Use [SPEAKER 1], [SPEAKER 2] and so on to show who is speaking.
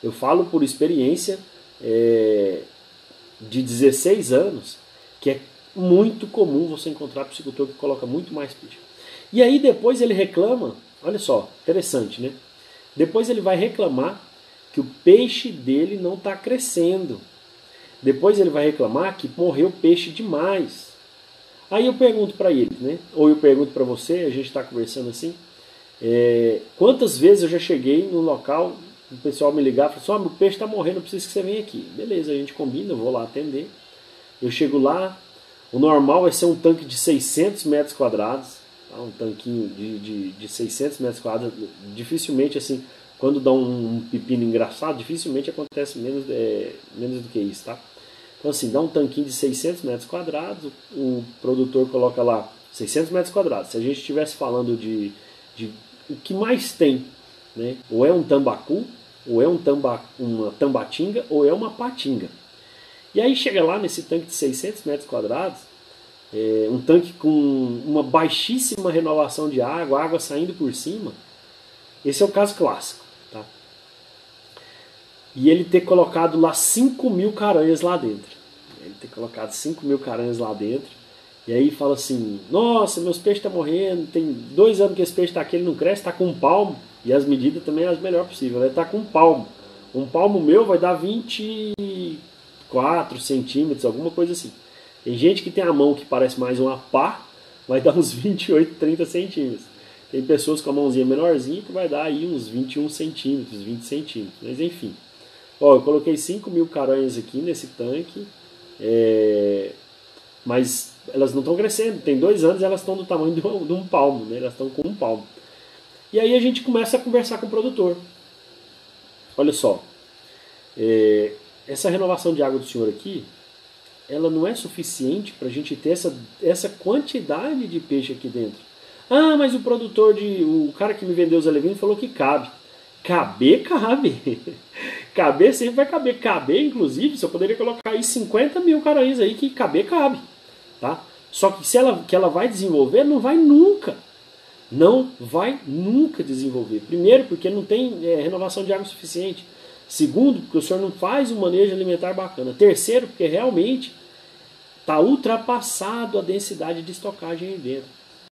[SPEAKER 1] Eu falo por experiência de 16 anos, que é muito comum você encontrar piscicultor que coloca muito mais peixe. E aí depois ele reclama, olha só, interessante, né? Depois ele vai reclamar que o peixe dele não está crescendo. Depois ele vai reclamar que morreu peixe demais. Aí eu pergunto para ele, né? Ou eu pergunto para você, a gente está conversando assim, quantas vezes eu já cheguei no local, o pessoal me ligar e falar assim, meu peixe está morrendo, eu preciso que você venha aqui. Beleza, a gente combina, eu vou lá atender. Eu chego lá, o normal vai ser um tanque de 600 metros quadrados, tá? Um tanquinho de 600 metros quadrados, dificilmente assim, quando dá um pepino engraçado, dificilmente acontece menos do que isso, tá? Então assim, dá um tanquinho de 600 metros quadrados, o produtor coloca lá 600 metros quadrados. Se a gente estivesse falando de o que mais tem, né? Ou é um tambacu, ou é uma tambatinga, ou é uma patinga. E aí chega lá nesse tanque de 600 metros quadrados, um tanque com uma baixíssima renovação de água saindo por cima. Esse é o caso clássico. Tá? E ele ter colocado lá 5.000 caranhas lá dentro. Ele ter colocado 5.000 caranhas lá dentro. E aí fala assim, nossa, meus peixes estão morrendo, tem 2 anos que esse peixe está aqui, ele não cresce, está com um palmo. E as medidas também as melhores possíveis. Ele está com um palmo. Um palmo meu vai dar 24 centímetros, alguma coisa assim. Tem gente que tem a mão que parece mais uma pá, vai dar uns 28, 30 centímetros. Tem pessoas com a mãozinha menorzinha que vai dar aí uns 21 centímetros, 20 centímetros. Mas enfim. Ó, eu coloquei 5.000 caranhas aqui nesse tanque, mas elas não estão crescendo. Tem 2 anos e elas estão do tamanho de um palmo, né? Elas estão com um palmo. E aí a gente começa a conversar com o produtor. Olha só, essa renovação de água do senhor aqui, ela não é suficiente para a gente ter essa quantidade de peixe aqui dentro. Ah, mas o cara que me vendeu os alevinos falou que cabe. Caber, cabe. Caber sempre vai caber. Caber, inclusive, você poderia colocar aí 50.000 caranhas aí que caber, cabe. Tá? Só que que ela vai desenvolver, não vai nunca. Não vai nunca desenvolver. Primeiro, porque não tem renovação de água suficiente. Segundo, porque o senhor não faz um manejo alimentar bacana. Terceiro, porque realmente está ultrapassado a densidade de estocagem aí dentro.